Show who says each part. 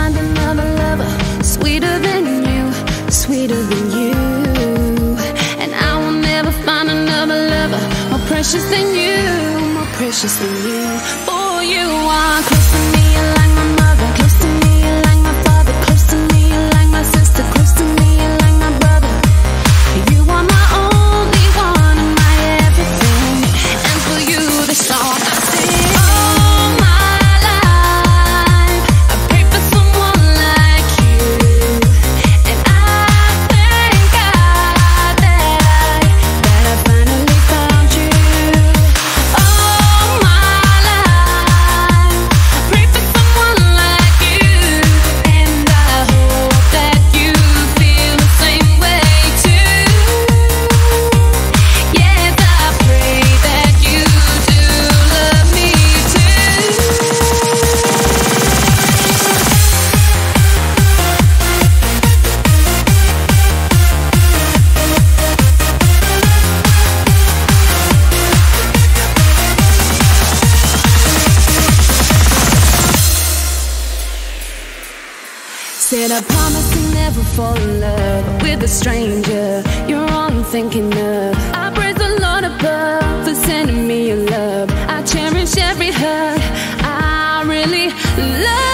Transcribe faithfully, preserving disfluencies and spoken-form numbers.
Speaker 1: find another lover sweeter than you, sweeter than you. And I will never find another lover more precious than you, more precious than you. Oh, you are close to me, you're like my mother. Close to me, you're like my father. Close to me, you're like my sister. Close to me, you're like my brother. You are my only one and my everything. And for you, this song I sing. All my life, I pray for someone like you. And I thank God that I, that I finally found you. All my life, I pray for someone like you. And I hope that you feel the same way too. Yes, I pray that you do love me too. Said I promise to never fall in love with a stranger. You're all I'm thinking of. I praise the Lord above for sending me your love. I cherish every hug. I really love